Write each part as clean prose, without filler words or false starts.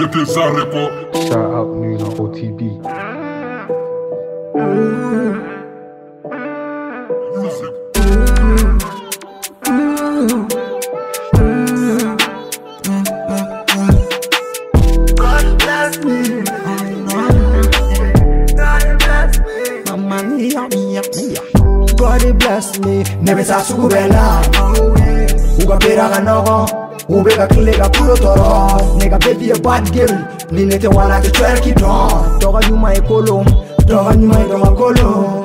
DTZA record. Shout out Nuna OTB. Music. God bless me. God bless me. Mama mia. God bless me. Never sa sukubela. Ukapera kanoko. Ubeka klega pulo toro. Nigga baby a bad girl. Ninete wana ke twerky don. Doga nyuma ekolo. Doga nyuma doga kolo.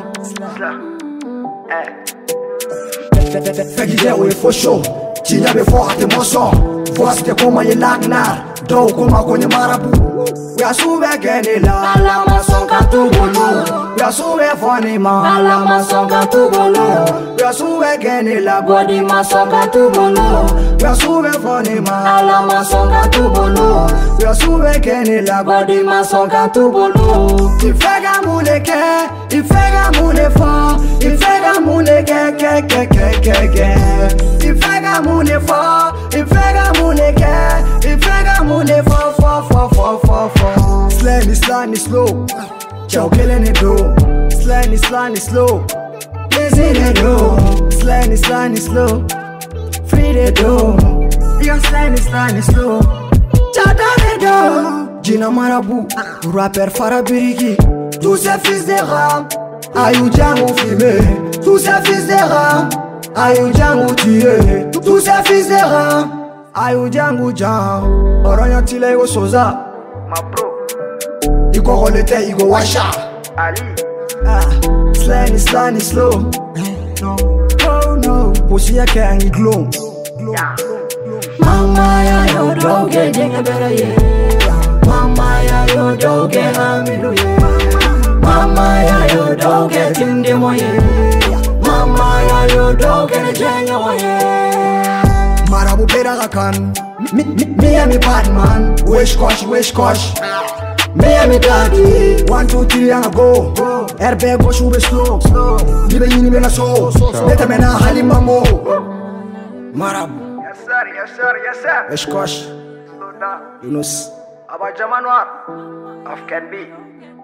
Fais qu'il est for show. Tu n'avais pas de mon son. Voici comment il lagna. Do kuma kwenye marabu. We are so again la. Alama songa tu bolo. We are so funny man. Alama songa tu bolo. We are so again la. Body ma songa tu bolo. We are so funny man. Alama songa tu bolo. We are so again la. Body ma songa tu bolo. Il fait gamoule ke. Il fait gamoule fort. Il fait gamoule ke. Il fait gamoule fort. Il fait gamoule ke. Il fait gamoule fort. Slimy slow. Chow killing it do. Slimy slow. Easy they do. Slimy slow. Free they do. You're slimy slow. Chata they do. Gina Marabout. Rapper Farabiriki. Tous ces fils de ram. Ayou Django filmé. Tous ces fils de ram. Ayou Django tué. Tous ces fils de ram. Ayou Django Django. Oranyo tile yo soza. Ma bro. Iko rolete iko washa. Ali. Slimy slow. Oh no. Pussy yake angi glow. Mama ya yo doge jenga bera ye. Mama ya yo doge hamidu ye. Mama ya yo doge tinde moye. Mama ya yo doge jenga moye. Marabu pera gakan. Me and me bad man. Wish kosh. Me and me daddy. 1, 2, 3 and go. Airbag go shoot slow. Libe yini me na so. Beta me na halima mo. Marabu. Yes sir. Wish kosh. Slow down. Yunus. Aba Jamanwar. Afghan B.